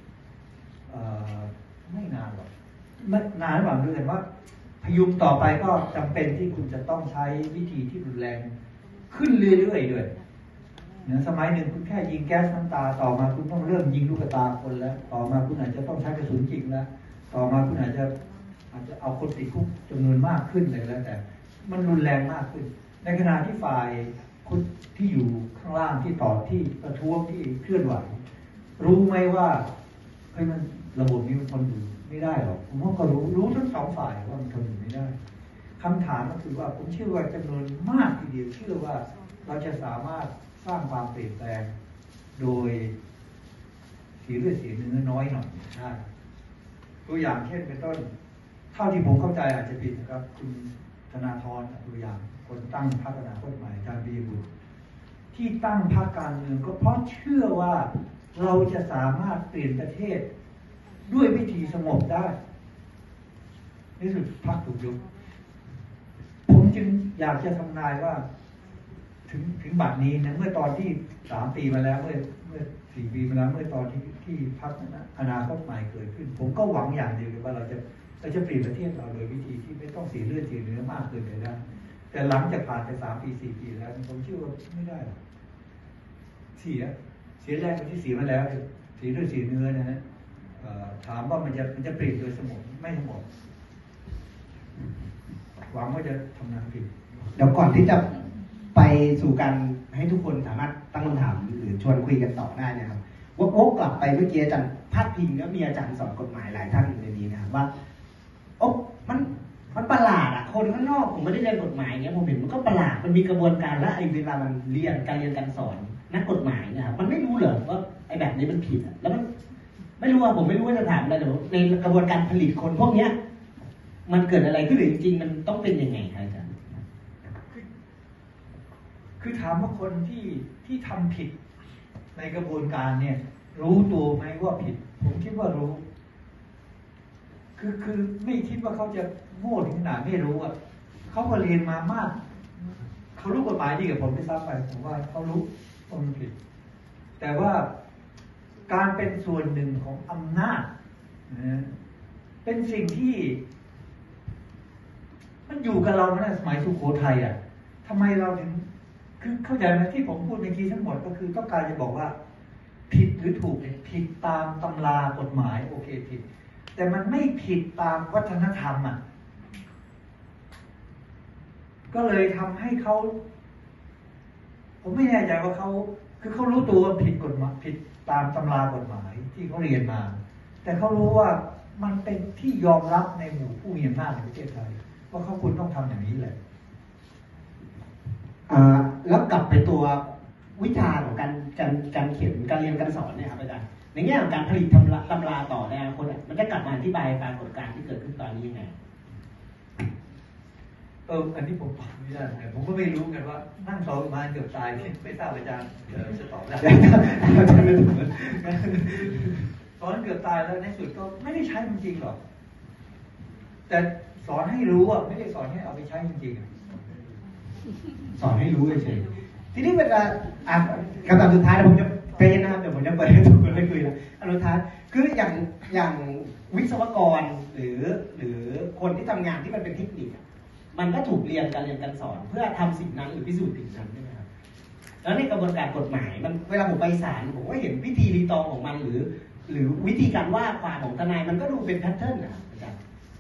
ไม่นานหรอกไม่นานหวังด้วยกันว่าพยุงต่อไปก็จำเป็นที่คุณจะต้องใช้วิธีที่รุนแรงขึ้นเรื่อยๆด้วยเนี่ยสมัยหนึ่งคุณแค่ยิงแก๊สน้ำตาต่อมาคุณต้องเริ่มยิงลูกตาคนแล้วต่อมาคุณอาจจะต้องใช้กระสุนจริงแล้วต่อมาคุณอาจจะเอาคนติดคุกจำนวนมากขึ้นเลยแล้วแต่มันรุนแรงมากขึ้นในขณะที่ฝ่ายคุณที่อยู่ข้างล่างที่ต่อที่ประท้วงที่เคลื่อนไหวรู้ไหมว่ามันระบบนี้มันทนอยู่ไม่ได้หรอกผมว่าก็รู้ทั้งสองฝ่ายว่ามันทนอยู่ไม่ได้คำถามก็คือว่าผมเชื่อว่าจำนวนมากทีเดียวเชื่อว่าเราจะสามารถสร้างความเปลี่ยนแปลงโดยเสียเลือดเสียเนื้อน้อยหน่อยได้ตัวอย่างเช่นเป็นต้นเท่าที่ผมเข้าใจอาจจะผิดนะครับคุณธนาธรตัวอย่างคนตั้งพรรคอนาคตใหม่อาจารย์ปิยบุตรที่ตั้งพรรคการเมืองก็เพราะเชื่อว่าเราจะสามารถเปลี่ยนประเทศด้วยวิธีสงบได้ในสุดพรรคถูกยุบผมจึงอยากจะทำนายว่าถึงบัดนี้นะเมื่อตอนที่3 ปีมาแล้วเมื่อ4 ปีมาแล้วเมื่อตอนที่พรรคอนาคตใหม่เกิดขึ้นผมก็หวังอย่างเดียวว่าเราจะเปลี่ยนประเทศเราโดยวิธีที่ไม่ต้องเสียเลือดเสียเนื้อมากเกินไปได้แต่หลังจากผ่านไป3 ปี 4 ปีแล้วผมเชื่อว่าไม่ได้หรอกเสียแรงไปที่เสียมาแล้วเสียเลือดเสียเนื้อนะฮะถามว่ามันจะเปลี่ยนโดยสมองไม่สมองหวังว่าจะทำงานผิดเดี๋ยวก่อนที่จะไปสู่การให้ทุกคนสามารถตั้งคำถามหรือชวนคุยกันต่อได้นะครับวกกลับไปเมื่อกี้อาจารย์พาดพิงแล้วมีอาจารย์สอนกฎหมายหลายท่านอยู่ในนี้นะครับว่ามันประหลาดอ่ะคนข้างนอกผมไม่ได้เรียนกฎหมายเงี้ยผมเห็นมันก็ประหลาดมันมีกระบวนการและไอ้เวลามันเรียนการสอนนักกฎหมายนะครับมันไม่รู้เหรอว่าไอ้แบบนี้มันผิดอ่ะแล้วมันไม่รู้ว่าผมไม่รู้ว่าจะถามอะไรแต่ในกระบวนการผลิตคนพวกเนี้ยมันเกิดอะไรขึ้นหรือจริงๆมันต้องเป็นยังไงครับอาจารย์คือถามว่าคนที่ทำผิดในกระบวนการเนี่ยรู้ตัวไหมว่าผิดผมคิดว่ารู้คือไม่คิดว่าเขาจะโง่ถึงขนาดไม่รู้อ่ะเขาก็เรียนมามากเขารู้กฎหมายดีกับผมไม่ทราบไปผมว่าเขารู้ว่ามันผิดแต่ว่าการเป็นส่วนหนึ่งของอำนาจเป็นสิ่งที่มันอยู่กับเรามาตั้งแต่สมัยสุโขทัยอ่ะทำไมเราถึงคือเข้าใจไหมที่ผมพูดเมื่อกี้ทั้งหมดก็คือต้องการจะบอกว่าผิดหรือถูกเนี่ยผิดตามตำรากฎหมายโอเคผิดแต่มันไม่ผิดตามวัฒนธรรมอ่ะก็เลยทำให้เขาผมไม่แน่ใจว่าเขาคือเขารู้ตัวว่าผิดกฎหมายผิดตามตำรากฎหมายที่เขาเรียนมาแต่เขารู้ว่ามันเป็นที่ยอมรับในหมู่ผู้มีอำนาจในประเทศไทยว่าเขาควรต้องทำอย่างนี้แหละแล้วกลับไปตัววิชาของการเขียนการเรียนการสอนเนี่ยครับอาจารย์ในแง่ของการผลิตตำราต่อในอนาคตมันจะกลับมาอธิบายปรากฏการณ์ที่เกิดขึ้นตอนนี้ยังไงอันนี้ผมตอบไม่ได้แต่ผมก็ไม่รู้กันว่านั่งสอนมาเกือบตายไม่ทราบอาจารย์จะตอบได้สอนเกือบตายแล้วในสุดก็ไม่ได้ใช้จริงๆหรอกแต่สอนให้รู้อ่ะไม่ได้สอนให้เอาไปใช้จริงๆสอนให้รู้เฉยๆทีนี้เวลาคำถามสุดท้ายผมจะใจเย็นนะครับเดี๋ยวผมจะเปิดให้ทุกคนได้คุยแล้วอนุทัศน์คืออย่างวิศวกรหรือคนที่ทำงานที่มันเป็นเทคนิคมันก็ถูกเรียนการเรียนการสอนเพื่อทำสิ่งนั้นหรือพิสูจน์สิ่งนั้นใช่ไหมครับแล้วในกระบวนการกฎหมายมันเวลาผมไปศาลผมก็เห็นวิธีรีตองของมันหรือวิธีการว่าความของทนายมันก็ดูเป็นแพทเทิร์นนะครับอาจารย์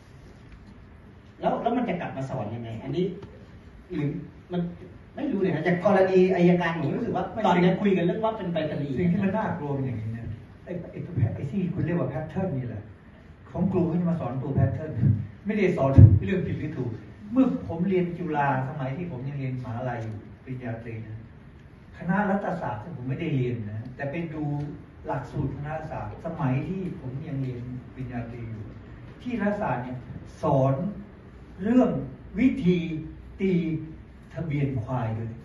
แล้วมันจะกลับมาสอนยังไงอันนี้หรือมันไม่รู้เลยนะจากกรณีอัยการผมรู้สึกว่าตอนนี้คุยกันเรื่องว่าเป็นไปคดีสิ่งที่มันน่ากลัวอย่างนี้เนี่ยไอ้ที่คุณเรียกว่าแพทเทิร์นนี่แหละของครูเขาจะมาสอนตัวแพทเทิร์นไม่ได้สอนเรื่องผิดหรือถูกเมื่อผมเรียนจุฬาสมัยที่ผมยังเรียนมหาลัยอยู่ปริญญาตรีนะคณะรัฐศาสตร์ผมไม่ได้เรียนนะแต่ไปดูหลักสูตรคณะรัฐศาสตร์สมัยที่ผมยังเรียนปริญญาตรีอยู่ที่รัฐศาสตร์เนี่ยสอนเรื่องวิธีตีทะเบียนควายเลย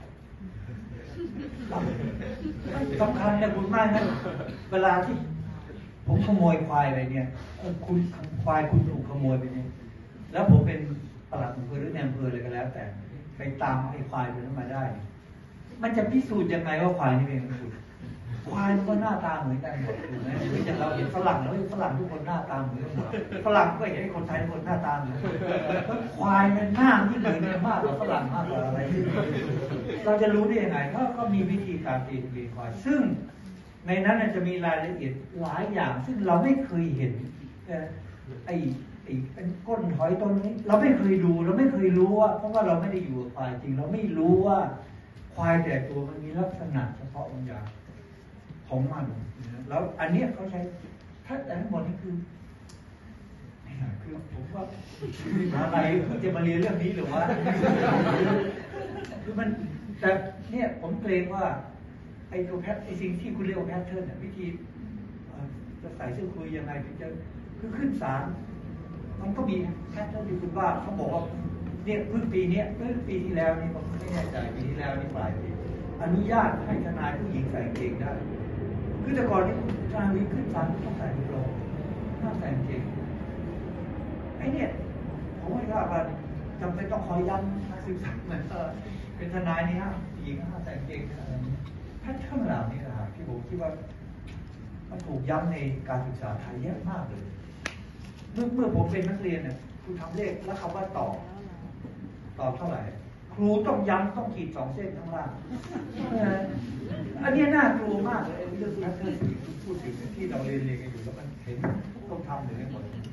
สำคัญนะคุณมากนะเวลาที่ผมขโมยควายไปเนี่ยคุณควายคุณถูกขโมยไปเนี่ยแล้วผมเป็นปลัดอำเภอหรือในอำเภออะไรก็แล้วแต่ไปตามไอ้ควายตัวนั้นมาได้มันจะพิสูจน์ยังไงว่าควายนี่เป็นของคุณควายมันก็หน้าตาเหมือนกันหมดถูกไหมหรืออย่างเราเห็นฝรั่งแล้วฝรั่งทุกคนหน้าตาเหมือนกันหมดฝรั่งก็เห็นคนไทยทุกคนหน้าตาเหมือนกันควายมันหน้าที่เหมือนกันมากกว่าฝรั่งมากกว่าอะไรเราจะรู้ได้ยังไงก็มีวิธีการตีทะเบียนควายซึ่งในนั้นจะมีรายละเอียดหลายอย่างซึ่งเราไม่เคยเห็นไอ้เป็นก้นหอยตัวนี้เราไม่เคยดูเราไม่เคยรู้ว่าเพราะว่าเราไม่ได้อยู่กับควายจริงเราไม่รู้ว่าควายแต่ตัวมันมีลักษณะเฉพาะบางอย่างของมันแล้วอันนี้เขาใช้ถ้าแต่ทั้งหมดนี่คือผมว่าอะไรจะมาเรียนเรื่องนี้หรือว่าคือมันแต่เนี่ยผมเกรงว่าไอ้ตัวไอ้สิ่งที่คุณเรียกว่าแพทเทิร์นวิธีจะใส่เสื้อคุยยังไงถึงจะคือขึ้นศาลมันก็มีแพทเทิร์นที่คุณว่าเขาบอกว่าเนี่ยเพิ่งปีนี้ปีที่แล้วนี่ผมไม่แน่ใจปีที่แล้วนี่ปลายปีอนุญาตให้ทนายผู้หญิงใส่เกงได้คือแต่ก่อนนี่ทนายวิ่งขึ้นศาลต้องใส่กระโปรงห้ามใส่เกงไอ้เนี่ยผมไม่ทราบว่าจำเป็นต้องคอยย้ำนักศึกษาเหมือนเป็นทนายนี่ฮะผู้หญิงห้ามใส่เกงอะไรนี้แพทเทิร์นเหล่านี้นะครับที่ผมคิดว่ามันถูกย้ำในการศึกษาไทยเยอะมากเลยเมื่อผมเป็นนักเรียนเนี่ยครูทำเลขแล้วคำว่าตอบเท่าไหร่ครูต้องย้ำต้องขีด2 เส้นข้างล่างอันนี้น่ากลัวมากเลยเรื่องแพทเทิร์นที่พูดถึงที่เราเรียนกันอยู่แล้วมันเห็นต้องทำอยู่ในหมด